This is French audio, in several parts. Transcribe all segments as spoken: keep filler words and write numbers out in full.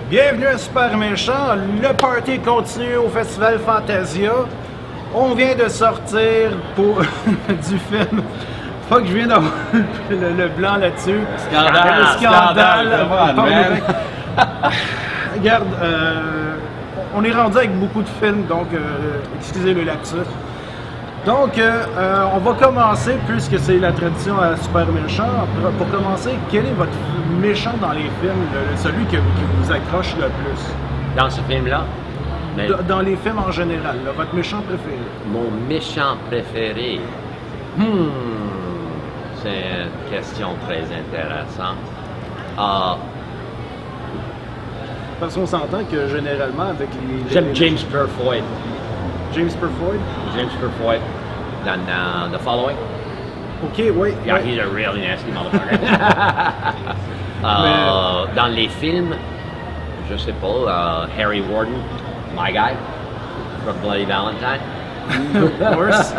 Bienvenue à Super Méchant, le party continue au Festival Fantasia. On vient de sortir pour du film. Fuck, je viens d'avoir le, le blanc là-dessus. Scandale! Le scandale! Scandale, Parle man. avec. Regarde, euh, on est rendu avec beaucoup de films, donc euh, excusez le lapsus. Donc, euh, euh, on va commencer, puisque c'est la tradition à Super Méchant. Pour, pour commencer, quel est votre méchant dans les films, le- celui que- qui vous accroche le plus? Dans ce film-là, mais D- Dans les films en général, là, votre méchant préféré? mon méchant préféré, hmm, c'est une question très intéressante. Ah, Parce qu'on s'entend que généralement, avec les... j'aime les- James Purfoy. James Purfoy? James Purfoy dans uh, The Following. Ok, oui. Yeah, ouais. he's a really nasty motherfucker. Euh, Dans les films, je sais pas, euh, Harry Warden, My Guy, from Bloody Valentine. Of course.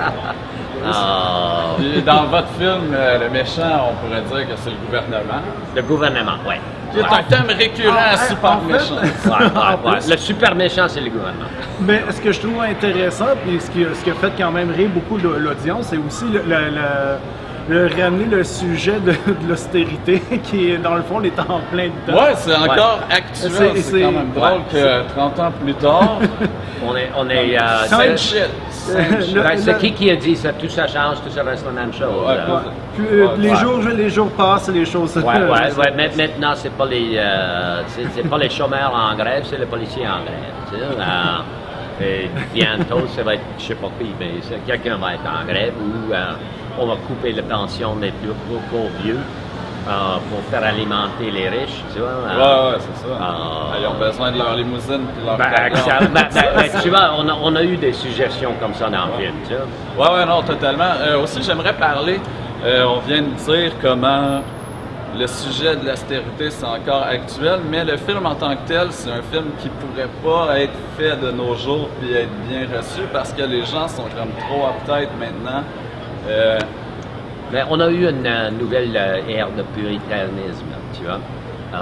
Euh, Puis dans votre film, euh, le méchant, on pourrait dire que c'est le gouvernement. le gouvernement, ouais. Qui est un thème récurrent Ah, à Super en fait- Méchant. Ouais, ouais, En ouais. plus. Le super méchant, c'est le gouvernement. Mais ce que je trouve intéressant, puis ce qui, ce qui a fait quand même rire beaucoup de l'audience, c'est aussi le, le- le- le ramener le sujet de, de l'austérité, qui est, dans le fond, on est en plein dedans. Ouais, c'est encore actuel. C'est- C'est c'est- quand même drôle ouais, que trente ans plus tard, On est, on est. euh, same c'est- shit. Same shit. Le- ben, c'est le- qui qui a dit ça? Tout ça change, tout ça reste la même chose. Ouais, euh. Ouais. Puis, euh, Ouais, les, ouais. jours, les jours passent et les choses... Ouais, ouais, ouais. mais Maintenant, c'est pas les, euh, c'est c'est pas les chômeurs en grève, c'est les policiers en grève. Tu sais, euh, et bientôt, ça va être, je sais pas qui, mais c'est- quelqu'un va être en grève ou euh, on va couper les pensions des plus gros vieux euh, pour faire alimenter les riches. Tu vois. euh. Ouais, ouais, c'est ça. Ah. Ils ont besoin de leur limousine puis leur Ben, camion. ça- ben, ben, ben, tu vois, on a, on a eu des suggestions comme ça dans le film, tu vois. Ouais, ouais, non, totalement. Euh, aussi, j'aimerais parler, euh, on vient de dire comment le sujet de l'austérité, c'est encore actuel, mais le film en tant que tel, c'est un film qui pourrait pas être fait de nos jours puis être bien reçu parce que les gens sont comme trop uptight maintenant. Euh, Mais on a eu une euh, nouvelle euh, ère de puritanisme, tu vois. Euh,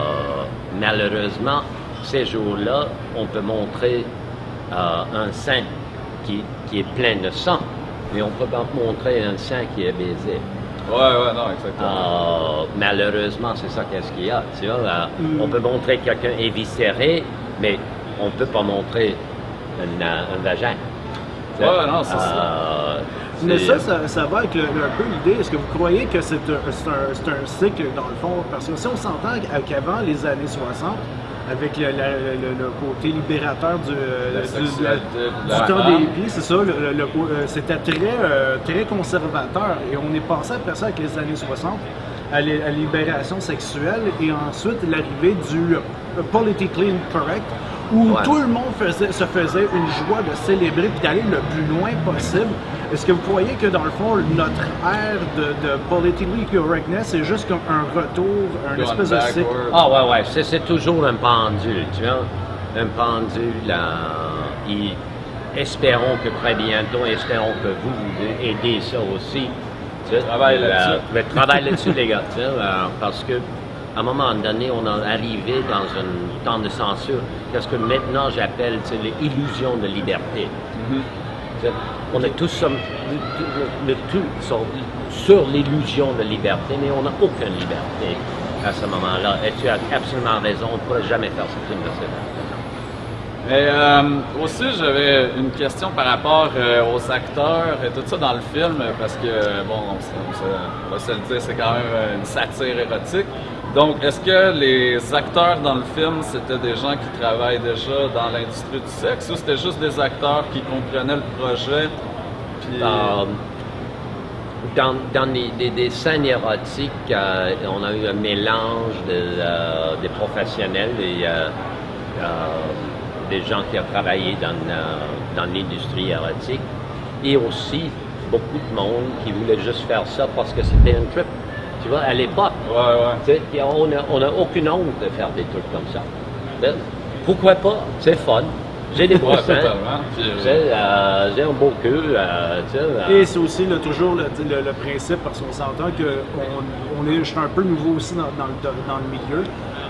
malheureusement, ces jours-là, on peut montrer euh, un sein qui, qui est plein de sang, mais on peut pas montrer un sein qui est baisé. ouais, ouais, non, exactement. Euh, malheureusement, c'est ça qu'est-ce qu'il y a, tu vois. Euh, On peut montrer quelqu'un éviscéré, mais on ne peut pas montrer un, euh, un vagin. Tu sais. Ouais, non, c'est ça. Euh, Mais c'est- ça, ça, ça va avec le- le- un peu l'idée. Est-ce que vous croyez que c'est un, c'est un, c'est un cycle, dans le fond? Parce que si on s'entend qu'avant les années soixante, avec le, la- le- le- le côté libérateur du, euh, La du- sexualité du de la temps femme. des pieds, c'est ça, le- le- le- euh, c'était très, euh, très conservateur. Et on est passé après ça avec les années soixante à la à la libération sexuelle et ensuite l'arrivée du euh, politically correct, où Ouais. tout le monde faisait, se faisait une joie de célébrer et d'aller le plus loin possible. Est-ce que vous croyez que dans le fond, notre ère de, de politically correctness, c'est juste comme un retour, un Going espèce de cycle? backward. Ah ouais, ouais, c'est, c'est toujours un pendule, tu vois. Un pendule, là, et espérons que très bientôt, espérons que vous, vous aidez ça aussi. Tu sais, Travaille euh, là-dessus. mais travaille là-dessus, les gars, tu sais, euh, parce que à un moment donné, on est arrivé dans un temps de censure, qu'est-ce que maintenant j'appelle tu sais, l'illusion de liberté. Tu sais, On est tous somme- le, le tout sont sur l'illusion de liberté, mais on n'a aucune liberté à ce moment-là. Et tu as absolument raison, on ne pourrait jamais faire ce film de cette façon. Mais euh, aussi, j'avais une question par rapport euh, aux acteurs et tout ça dans le film, parce que, bon, on, se- on se- on va se le dire, c'est quand même une satire érotique. Donc, est-ce que les acteurs dans le film, c'était des gens qui travaillent déjà dans l'industrie du sexe ou c'était juste des acteurs qui comprenaient le projet? Puis, Euh, dans dans les, des, des scènes érotiques, euh, on a eu un mélange de, euh, des professionnels, des, euh, euh, des gens qui ont travaillé dans, euh, dans l'industrie érotique, et aussi beaucoup de monde qui voulait juste faire ça parce que c'était un trip. Tu vois, à l'époque, ouais, ouais. tu sais, puis on n'a on a aucune honte de faire des trucs comme ça. Ben, pourquoi pas? C'est fun. J'ai des beaux Ouais, seins. totalement. Puis, Tu sais, euh, j'ai un beau queue. euh, tu sais, euh, Et c'est aussi là, toujours le, le- le principe, parce qu'on s'entend qu'on on est, je suis un peu nouveau aussi dans, dans le, dans le milieu.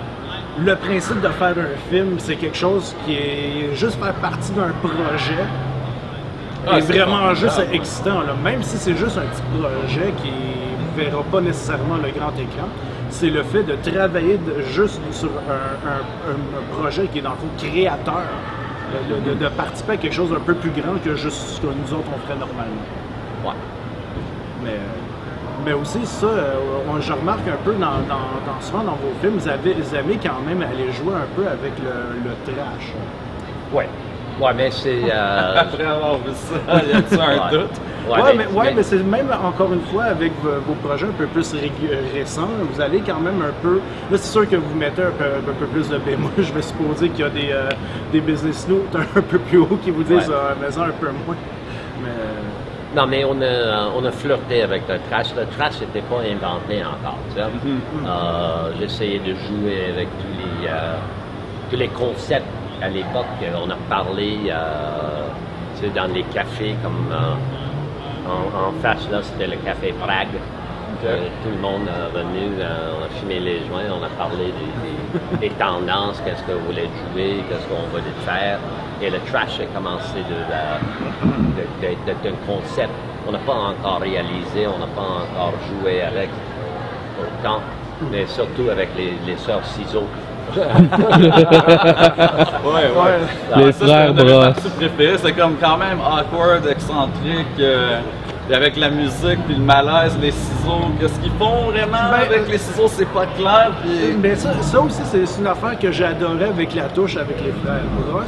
le principe de faire un film, c'est quelque chose qui est juste faire partie d'un projet. Ah, est c'est vraiment formidable. juste excitant, là. Même si c'est juste un petit projet qui ne verra pas nécessairement le grand écran, c'est le fait de travailler de- juste sur un, un- un- un projet qui est dans le fond créateur, de, de- de participer à quelque chose d'un peu plus grand que juste ce que nous autres on ferait normalement. Ouais. Mais, mais aussi ça, euh, on- je remarque un peu dans, dans, dans- souvent dans vos films, vous, avez, vous aimez quand même aller jouer un peu avec le, le trash. Ouais. Ouais, mais c'est. euh, Après avoir vu ça, y a-tu un ouais. doute? Ouais, mais, ouais, mais c'est même encore une fois avec vos, vos projets un peu plus ré- récents, vous allez quand même un peu. Là, c'est sûr que vous mettez un peu, un peu plus de bémol. Je vais supposer qu'il y a des, euh, des business notes un peu plus hauts qui vous disent Ouais. euh, mais ça un peu moins. Mais euh, Non, mais on a, on a flirté avec le trash. Le trash n'était pas inventé encore. Tu sais. Euh, J'essayais de jouer avec tous les, euh, tous les concepts à l'époque. On a parlé euh, tu sais, dans les cafés, comme euh, en, en face, là, c'était le café Prague. Euh, tout le monde est venu, euh, on a fumé les joints, on a parlé des, des, des tendances, qu'est-ce qu'on voulait jouer, qu'est-ce qu'on voulait faire. Et le trash a commencé de, de, de, de, de, d'un concept. On n'a pas encore réalisé, on n'a pas encore joué avec autant, mais surtout avec les, les sœurs ciseaux. Ouais, ouais. Les Ça, frères c'est une de mes Bras. parties préférées. C'est comme quand même awkward, excentrique. euh, et avec la musique, puis le malaise, les ciseaux. Qu'est-ce qu'ils font vraiment Ben, avec les ciseaux, c'est pas clair. Puis... mais ça, ça aussi, c'est c'est une affaire que j'adorais avec la touche avec les frères Bras,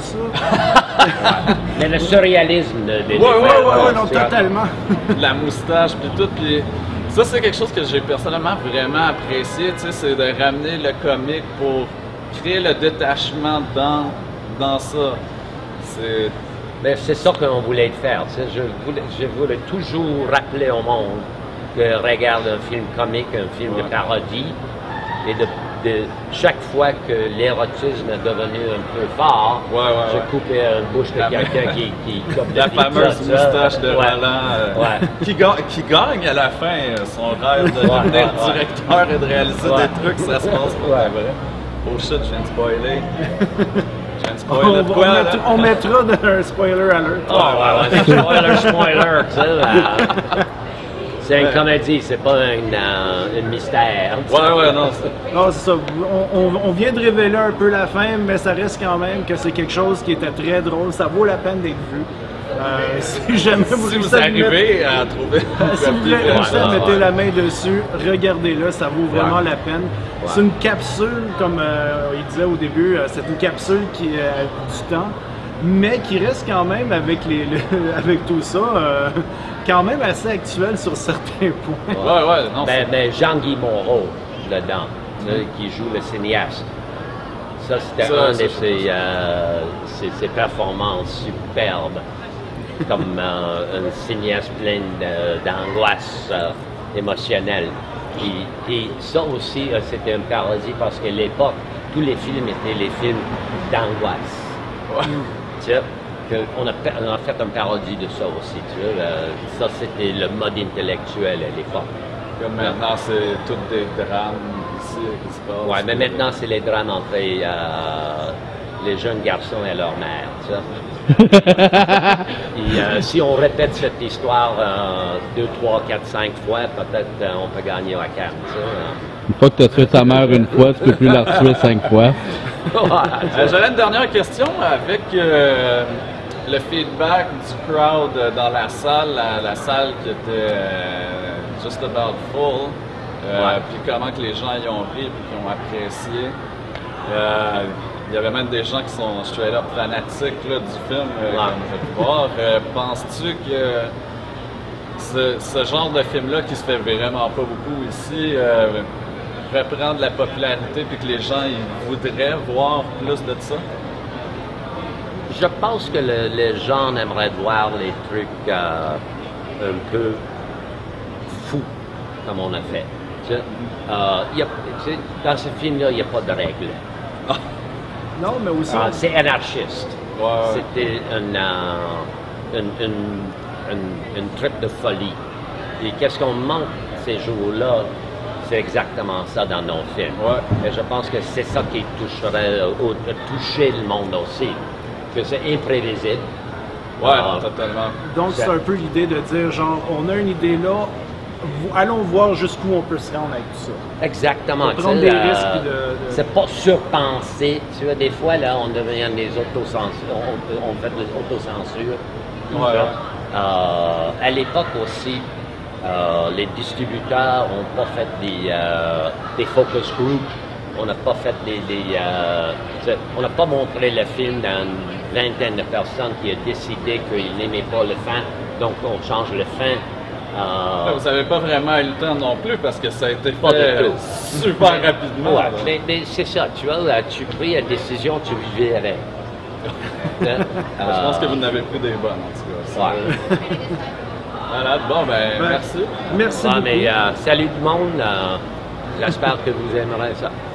ça. Mais le surréalisme de, des Ouais, ouais, frères, ouais, ouais, euh, non, c'est- totalement. la moustache, puis tout. Puis ça, c'est quelque chose que j'ai personnellement vraiment apprécié. Tu sais, c'est de ramener le comique pour créer le détachement dans, dans ça. C'est. Mais c'est ça qu'on voulait faire. tu sais. Je voulais, je voulais toujours rappeler au monde que regarde un film comique, un film de parodie, et de, de chaque fois que l'érotisme est devenu un peu fort, Ouais, ouais, je ouais. coupais la bouche de La- quelqu'un qui, qui coupe de La pizza, fameuse ça. moustache de Ouais. Roland euh, Ouais. qui, ga- qui gagne à la fin euh, son rêve de Ouais, devenir ouais, ouais. directeur et de réaliser Ouais. des trucs, ça se passe pas Ouais. vrai. Oh shit, je viens de spoiler. Je viens de On, spoiler va- de on quoi, là? mettra, on mettra de- un spoiler alert. Oh, ouais, ouais, spoiler, spoiler, tu sais, euh, c'est une comédie, c'est pas un, euh, un mystère. tu sais. Ouais, ouais, non, c'est... Non, c'est ça. On, on- on vient de révéler un peu la fin, mais ça reste quand même que c'est quelque chose qui était très drôle. Ça vaut la peine d'être vu. Euh, si jamais vous Si réussissez vous à le mettre- arrivez à trouver... si vous voulez Ouais, réussir à ouais, mettre ouais. la main dessus, regardez-le, ça vaut vraiment Ouais. la peine. Ouais. C'est une capsule, comme euh, il disait au début, euh, c'est une capsule qui a du temps, mais qui reste quand même avec, les, le- avec tout ça, euh, quand même assez actuel sur certains points. Ouais, ouais, non, Ben, c'est... ben, Jean-Guy Moreau, dedans, tu sais, qui joue le cinéaste. Ça, c'était Ça, un ça, de je ses, euh, ses, ses performances superbes, comme euh, un cinéaste plein de- d'angoisse euh, émotionnelle. Et, et ça aussi, euh, c'était une parodie parce qu'à l'époque, tous les films étaient les films d'angoisse. Ouais. Tu sais, que on, a, pa- on a fait une parodie de ça aussi. Tu vois, euh, ça, c'était le mode intellectuel à l'époque. Comme maintenant, c'est tous des drames ici qui se passent. Ouais, mais maintenant, c'est les drames entre euh, les jeunes garçons et leur mère, tu sais. Et, euh, si on répète cette histoire euh, deux, trois, quatre, cinq fois, peut-être euh, on peut gagner la canne, tu sais. Une fois que tu as tué ta mère une fois, tu peux plus la tuer cinq fois. Euh, J'avais une dernière question avec euh, le feedback du crowd euh, dans la salle, la, la salle qui était euh, just about full, euh, Ouais. puis comment que les gens y ont ri et qui ont apprécié. Euh, Il y avait même des gens qui sont straight up fanatiques là, du film, euh, Ouais. comme je peux voir. Euh, Penses-tu que ce, ce genre de film-là qui se fait vraiment pas beaucoup ici euh, reprend de la popularité puis que les gens ils voudraient voir plus de ça? Je pense que le- les gens aimeraient voir les trucs euh, un peu fous, comme on a fait. Tu sais, euh, il y a- tu sais, dans ce film-là, il n'y a pas de règles. Non, mais aussi. Ah, c'est anarchiste. Ouais, ouais. C'était un, euh, une, une, une, une trip de folie. Et qu'est-ce qu'on manque ces jours-là, c'est exactement ça dans nos films. Ouais. Et je pense que c'est ça qui toucherait, ou toucher le monde aussi, que c'est imprévisible. Ouais, Euh, totalement. Donc, c'est un peu l'idée de dire, genre, on a une idée là, vo- allons voir jusqu'où on peut se rendre avec tout ça. Exactement. Faut prendre tu sais, des euh, risques puis de- de- C'est pas surpensé. Tu vois, des fois, là, on devient des autocensures. On, on fait de l'autocensure. Ouais, ouais. Euh, à l'époque aussi, euh, les distributeurs n'ont pas fait des, euh, des focus groups. On n'a pas fait des... des euh, c'est- on n'a pas montré le film dans une vingtaine de personnes qui ont décidé qu'ils n'aimaient pas le fin, donc on change le fin. Euh, Vous n'avez pas vraiment eu le temps non plus parce que ça a été Pas fait du tout. super rapidement. Ouais, là. mais, mais c'est ça, tu vois, là, tu pris la décision, tu vivais avec. Hein? Je pense que Euh, vous en avez pris des bonnes, en tout cas. Ouais. Voilà, bon, ben, Ben, merci. Merci Ouais, beaucoup. mais euh, salut tout le monde, euh, j'espère que vous aimerez ça.